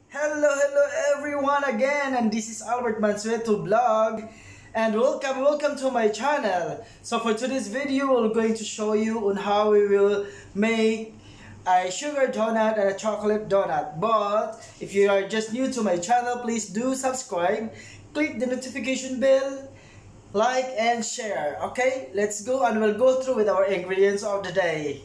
Hello everyone again, and this is Albert Mansueto Vlog, and welcome to my channel. So for today's video, we're going to show you on how we will make a sugar donut and a chocolate donut. But if you are just new to my channel, please do subscribe, click the notification bell, like and share. Okay, let's go and we'll go through with our ingredients of the day.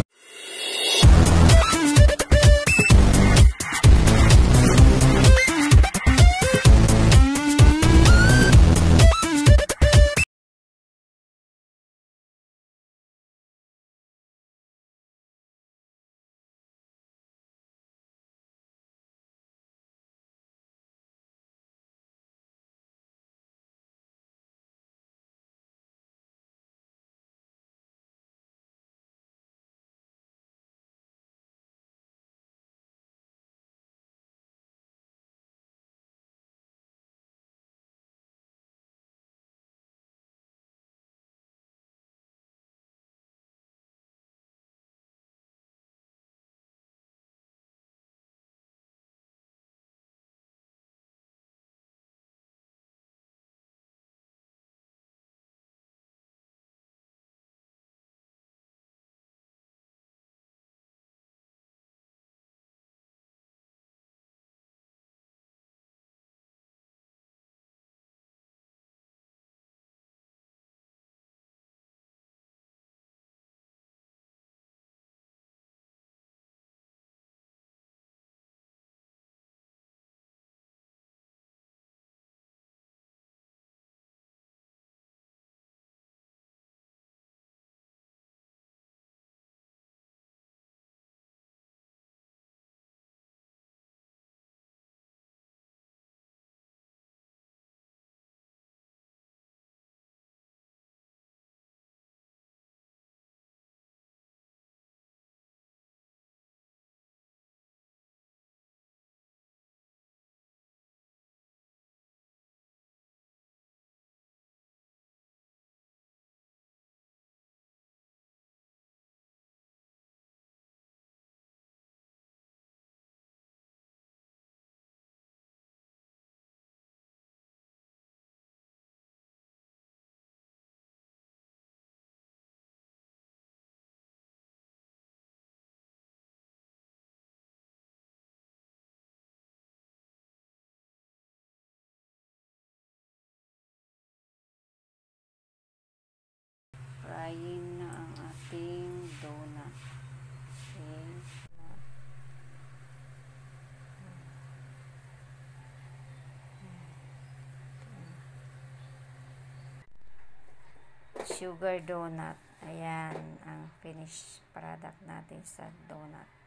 Frying na ang ating donut. Okay. Sugar donut. Ayan ang finished product natin sa donut.